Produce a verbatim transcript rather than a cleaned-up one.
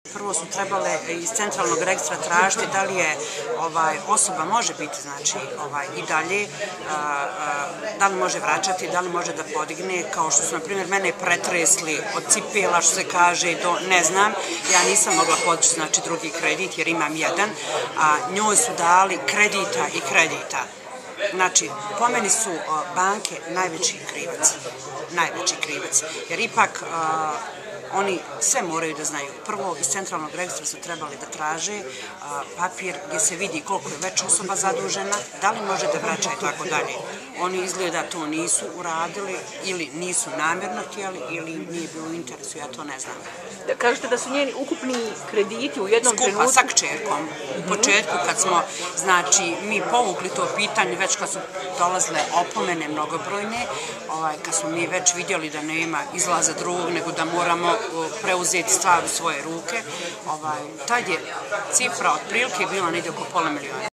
Prvo su trebale iz centralnog registra tražiti da li je ovaj, osoba može biti znači, ovaj, i dalje, a, a, da li može vraćati, da li može da podigne, kao što su, na primjer, mene pretresli od cipela, što se kaže, do ne znam, ja nisam mogla podići znači, drugi kredit jer imam jedan, a njoj su dali kredita i kredita. Znači, po meni su banke najveći krivac, najveći krivac, jer ipak a, oni sve moraju da znaju. Prvo, iz centralnog registra su trebali da traže a, papir gdje se vidi koliko je već osoba zadužena, da li može da vraća i tako dalje. Oni izgleda to nisu uradili ili nisu namjerno htjeli ili nije bilo u interesu, ja to ne znam. Da kažete da su njeni ukupni krediti u jednom Skupa trenutku... sa kćerkom. U početku kad smo, znači, mi povukli to pitanje, već kad su dolazile opomene mnogobrojne, ovaj, kad smo mi već vidjeli da nema izlaza drugog, nego da moramo preuzeti stvar u svoje ruke, ovaj, tad je cifra otprilike bila negdje oko pola miliona.